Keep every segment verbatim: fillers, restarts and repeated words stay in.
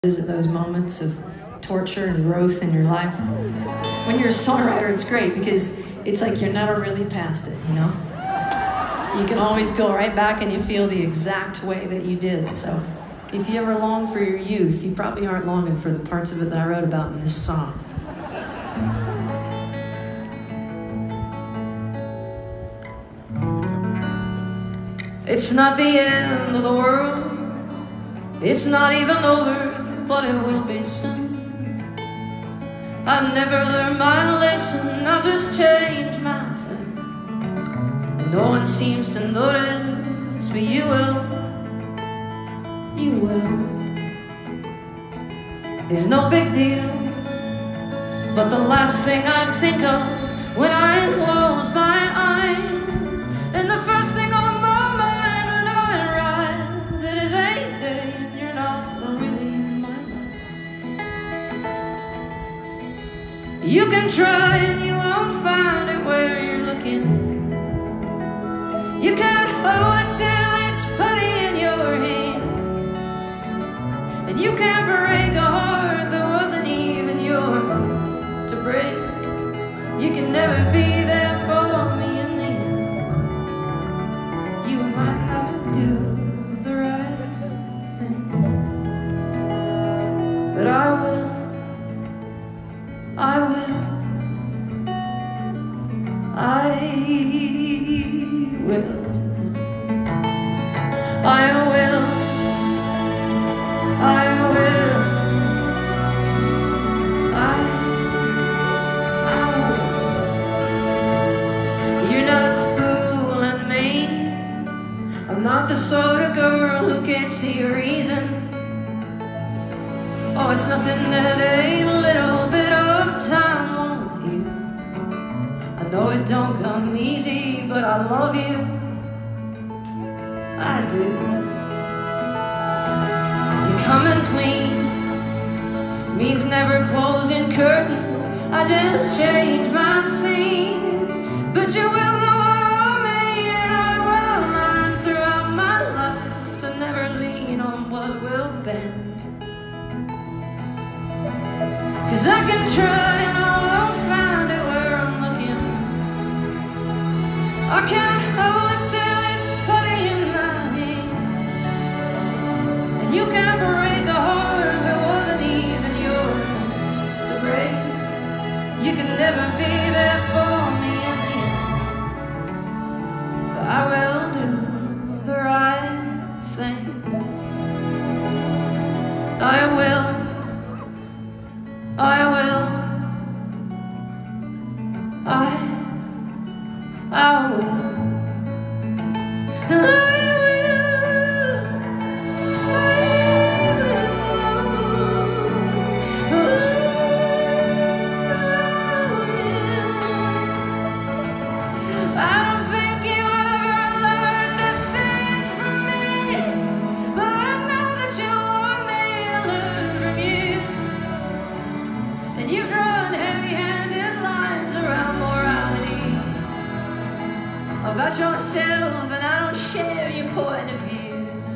Visit those moments of torture and growth in your life. When you're a songwriter, it's great because it's like you're never really past it, you know? You can always go right back and you feel the exact way that you did. So if you ever long for your youth, you probably aren't longing for the parts of it that I wrote about in this song. It's not the end of the world. It's not even over, but it will be soon. I never learned my lesson, I'll just change my tune. And no one seems to notice, but you will, you will. It's no big deal, but the last thing I think of when I close my eyes, and the first thing on my mind when I rise, it is eight days. You can try and you won't find it where you're looking. You can't hold it till it's putty in your hand. And you can't break a heart that wasn't even yours to break. You can never be there for me in the end. You might not do the right thing, but I will. I will, I will, I will, I will, I, I will. You're not fooling me. I'm not the sort of girl who can't see a reason. Oh, it's nothing that a little bit of time won't heal. I know it don't come easy, but I love you, I do. And coming clean means never closing curtains. I just change my scene, but you will know what I mean. And I will learn throughout my life to never lean on what will bend. Cause I can try and I won't find it where I'm looking. I can't hold it till it's putty in my hand. And you can't break a heart that wasn't even yours to break. You can never be there for me in the end. But I will do the right thing. I will. I will, I, I will, I will, I will, I don't think you ever learned a thing from me, but I know that you want me to learn from you. And you've drawn heavy-handed lines around morality about yourself, and I don't share your point of view.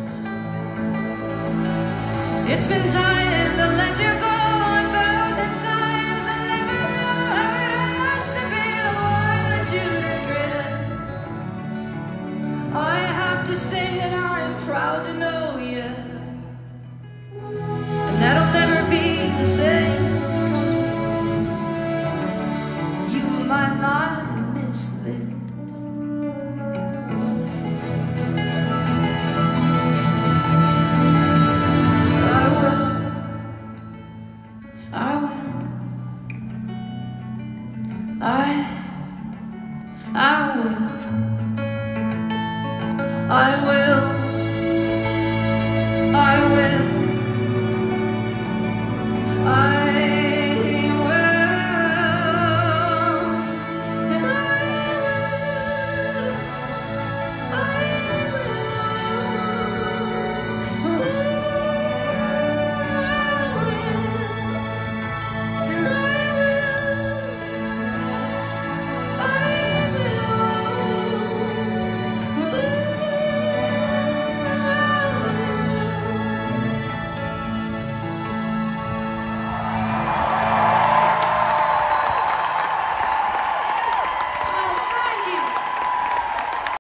It's been time to let you go a thousand times. I never knew how it hurts to be the one that you regret. I have to say that I am proud to know you, and that'll never be the same. Might not miss this. I will, I will, I, I will, I will, I will, I